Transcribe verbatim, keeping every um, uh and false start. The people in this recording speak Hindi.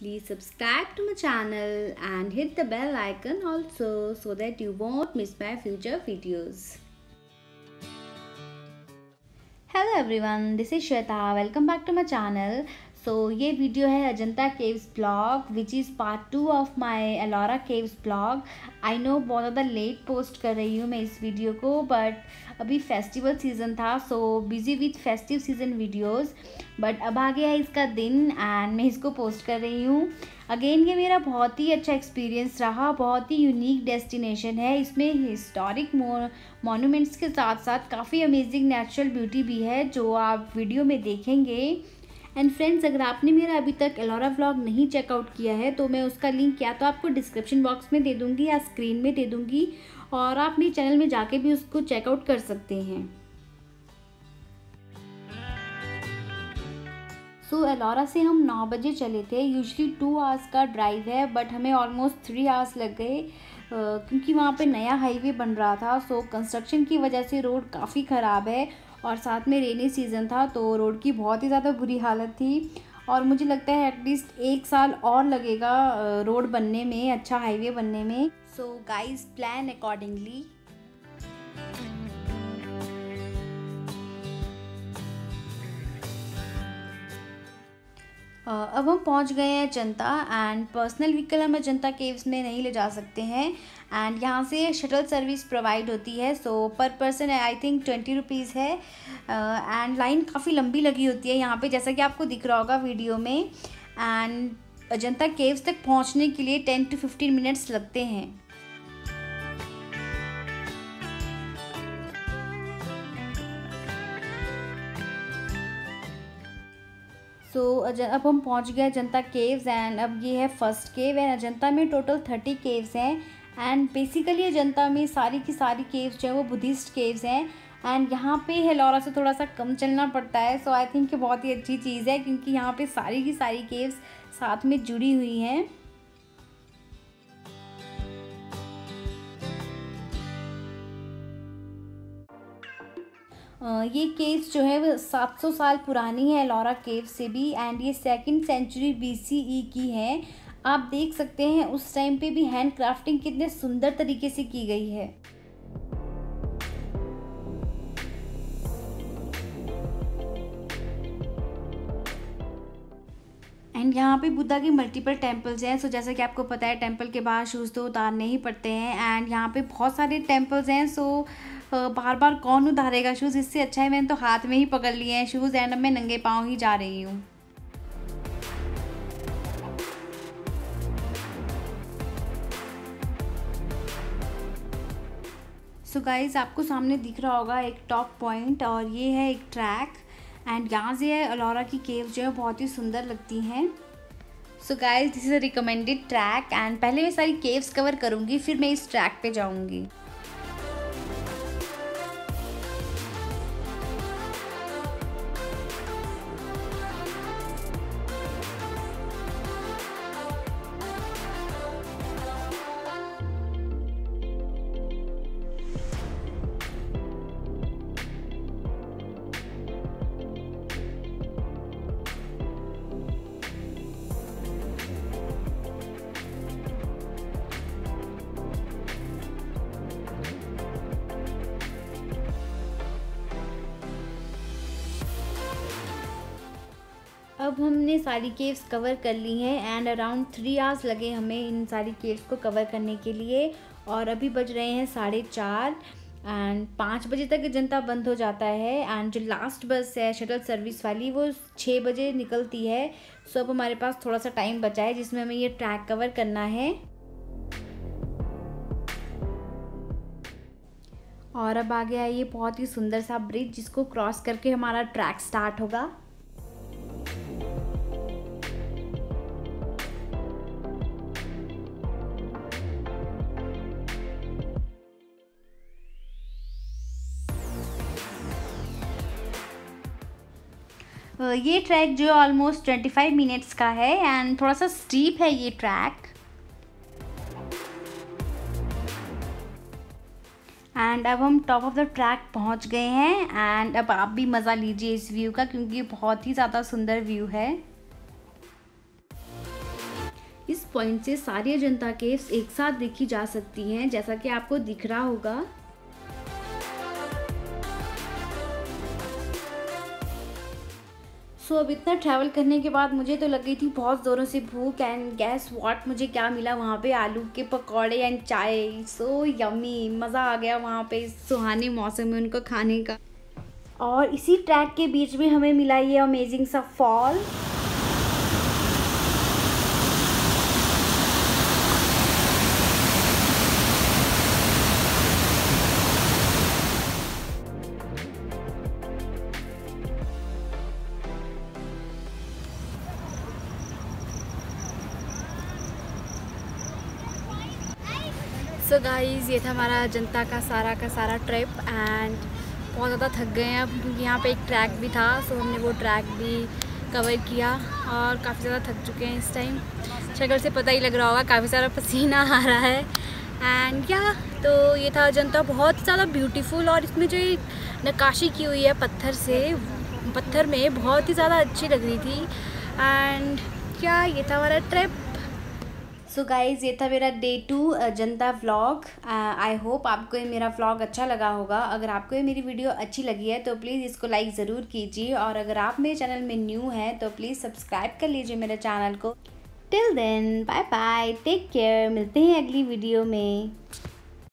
Please subscribe to my channel and hit the bell icon also so that you won't miss my future videos. Hello everyone, this is Shweta. Welcome back to my channel. So ये वीडियो है Ajanta caves blog which is part two of my Ellora caves blog. I know बहुत ज़्यादा लेट पोस्ट कर रही हूँ मैं इस वीडियो को, बट अभी फेस्टिवल सीज़न था so busy with festive season videos. But अब आ गया है इसका दिन एंड मैं इसको पोस्ट कर रही हूँ. अगेन ये मेरा बहुत ही अच्छा एक्सपीरियंस रहा. बहुत ही यूनिक डेस्टिनेशन है. इसमें हिस्टोरिक मॉन्यूमेंट्स के साथ साथ काफ़ी अमेजिंग नेचुरल ब्यूटी भी है जो आप वीडियो में देखेंगे. एंड फ्रेंड्स, अगर आपने मेरा अभी तक एलोरा व्लॉग नहीं चेकआउट किया है तो मैं उसका लिंक या तो आपको डिस्क्रिप्शन बॉक्स में दे दूँगी या स्क्रीन में दे दूँगी, और आप मेरे चैनल में जाके भी उसको चेकआउट कर सकते हैं. सो so, एलोरा से हम नौ बजे चले थे. यूजली टू आवर्स का ड्राइव है बट हमें ऑलमोस्ट थ्री आवर्स लग गए क्योंकि वहाँ पे नया हाईवे बन रहा था. सो so, कंस्ट्रक्शन की वजह से रोड काफ़ी ख़राब है और साथ में रेनी सीज़न था तो रोड की बहुत ही ज़्यादा बुरी हालत थी. और मुझे लगता है एटलीस्ट एक साल और लगेगा रोड बनने में, अच्छा हाईवे बनने में. So guys, plan accordingly. Uh, अब हम पहुंच गए हैं अजंता एंड पर्सनल व्हीकल हम अजंता केव्स में नहीं ले जा सकते हैं. एंड यहाँ से शटल सर्विस प्रोवाइड होती है. So per person I think twenty rupees है. एंड लाइन काफ़ी लंबी लगी होती है यहाँ पे, जैसा कि आपको दिख रहा होगा वीडियो में. एंड अजंता केव्स तक पहुँचने के लिए टेन टू फिफ्टीन मिनट्स लगते हैं. सो so, अब हम पहुंच गए अजंता केव्स एंड अब ये है फर्स्ट केव. एंड अजंता में टोटल थर्टी केव्स हैं. एंड बेसिकली अजंता में सारी की सारी केव्स जो है वो बुद्धिस्ट केव्स हैं. एंड यहाँ पे एलोरा से थोड़ा सा कम चलना पड़ता है. सो आई थिंक ये बहुत ही अच्छी चीज़ है क्योंकि यहाँ पे सारी की सारी केव्स साथ में जुड़ी हुई हैं. ये केव्स जो है वो सात सौ साल पुरानी है एलोरा केव से भी. एंड ये सेकंड सेंचुरी बीसीई की है. आप देख सकते हैं उस टाइम पे भी हैंड क्राफ्टिंग कितने सुंदर तरीके से की गई है. एंड यहाँ पे बुद्धा के मल्टीपल टेम्पल्स हैं. सो जैसा कि आपको पता है टेम्पल के बाहर शूज़ तो उतारने ही पड़ते हैं. एंड यहाँ पे बहुत सारे टेम्पल्स हैं. सो बार बार कौन उतारेगा शूज़, इससे अच्छा है मैंने तो हाथ में ही पकड़ लिए हैं शूज़. एंड अब मैं नंगे पाँव ही जा रही हूँ. सो गाइज़, आपको सामने दिख रहा होगा एक टॉप पॉइंट और ये है एक ट्रैक. एंड यहाँ से एलोरा की केव जो है बहुत ही सुंदर लगती हैं. So guys, this is a recommended track. And पहले मैं सारी केव्स कवर करूँगी फिर मैं इस ट्रैक पे जाऊँगी. अब हमने सारी केव्स कवर कर ली हैं एंड अराउंड थ्री आवर्स लगे हमें इन सारी केव्स को कवर करने के लिए. और अभी बज रहे हैं साढ़े चार. एंड पाँच बजे तक अजंता बंद हो जाता है. एंड जो लास्ट बस है शटल सर्विस वाली वो छः बजे निकलती है. सो अब हमारे पास थोड़ा सा टाइम बचा है जिसमें हमें ये ट्रैक कवर करना है. और अब आ गया ये बहुत ही सुंदर सा ब्रिज जिसको क्रॉस करके हमारा ट्रैक स्टार्ट होगा. ये ट्रैक जो ऑलमोस्ट ट्वेंटी फाइव मिनट्स का है एंड थोड़ा सा स्टीप है ये ट्रैक. एंड अब हम टॉप ऑफ द ट्रैक पहुंच गए हैं. एंड अब आप भी मज़ा लीजिए इस व्यू का क्योंकि बहुत ही ज़्यादा सुंदर व्यू है. पॉइंट से सारी अजंता केव्स एक साथ देखी जा सकती हैं, जैसा कि आपको दिख रहा होगा। सो so, अब इतना ट्रैवल करने के बाद मुझे तो लग गई थी बहुत ज़ोरों से भूख, एंड गैस व्हाट मुझे क्या मिला वहाँ पे, आलू के पकौड़े एंड चाय। सो यम्मी, मज़ा आ गया वहाँ पे सुहाने मौसम में उनको खाने का। और इसी ट्रैक के बीच में हमें मिला ये अमेजिंग सा फॉल। सो गाइज़, ये था हमारा अजंता का सारा का सारा ट्रिप, एंड बहुत ज़्यादा थक गए हैं अब, क्योंकि यहाँ पे एक ट्रैक भी था। सो हमने वो ट्रैक भी कवर किया और काफ़ी ज़्यादा थक चुके हैं इस टाइम। शक्ल से पता ही लग रहा होगा, काफ़ी सारा पसीना आ रहा है। एंड या तो ये था अजंता, बहुत ज़्यादा ब्यूटीफुल, और इसमें जो नक्काशी की हुई है पत्थर से, पत्थर में बहुत ही ज़्यादा अच्छी लग रही थी। एंड क्या ये था हमारा ट्रिप। सो so गाइज़, ये था मेरा day two Ajanta vlog. I hope आपको ये मेरा व्लॉग अच्छा लगा होगा। अगर आपको ये मेरी वीडियो अच्छी लगी है तो प्लीज़ इसको लाइक ज़रूर कीजिए, और अगर आप मेरे चैनल में न्यू हैं तो प्लीज़ सब्सक्राइब कर लीजिए मेरे चैनल को। Till then, bye bye, take care, मिलते हैं अगली वीडियो में।